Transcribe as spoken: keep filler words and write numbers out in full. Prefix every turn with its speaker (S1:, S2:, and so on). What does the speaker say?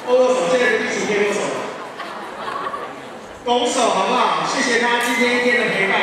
S1: 握握手，现在第几天握手？拱手好不好？谢谢他今天一天的陪伴。